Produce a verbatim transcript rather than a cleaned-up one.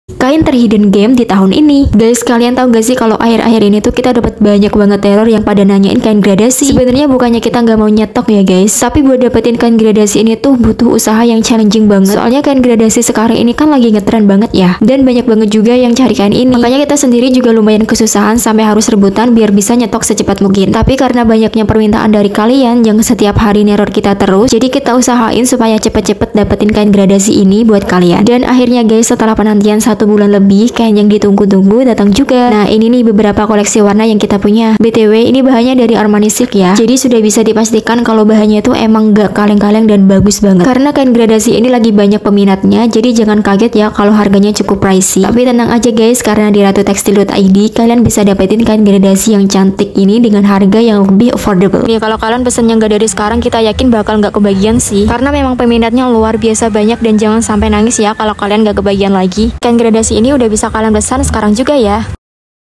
kain terhidden game di tahun ini. Guys, kalian tahu gak sih kalau akhir-akhir ini tuh kita dapat banyak banget teror yang pada nanyain kain gradasi. Sebenarnya bukannya kita nggak mau nyetok ya guys, tapi buat dapetin kain gradasi ini tuh butuh usaha yang challenging banget. Soalnya kain gradasi sekarang ini kan lagi ngetren banget ya, dan banyak banget juga yang cari kain ini. Makanya kita sendiri juga lumayan kesusahan sampai harus rebutan biar bisa nyetok secepat mungkin. Tapi karena banyaknya permintaan dari kalian yang setiap hari neror kita terus, jadi kita usahain supaya cepet-cepet dapetin kain gradasi ini buat kalian. Dan akhirnya guys, setelah penantian satu bulan lebih, kain yang ditunggu-tunggu datang juga. Nah, ini nih beberapa koleksi warna yang kita punya. B T W, ini bahannya dari Armani Silk ya. Jadi sudah bisa dipastikan kalau bahannya itu emang gak kaleng-kaleng dan bagus banget. Karena kain gradasi ini lagi banyak peminatnya, jadi jangan kaget ya kalau harganya cukup pricey. Tapi tenang aja guys, karena di ratu tekstil dot i d kalian bisa dapetin kain gradasi yang cantik ini dengan harga yang lebih affordable. Nih, kalau kalian pesennya nggak dari sekarang, kita yakin bakal nggak kebagian sih. Karena memang peminatnya luar biasa banyak, dan jangan sampai nangis ya kalau kalian nggak kebagian lagi. Kain gradasi ini udah bisa kalian pesan sekarang juga ya.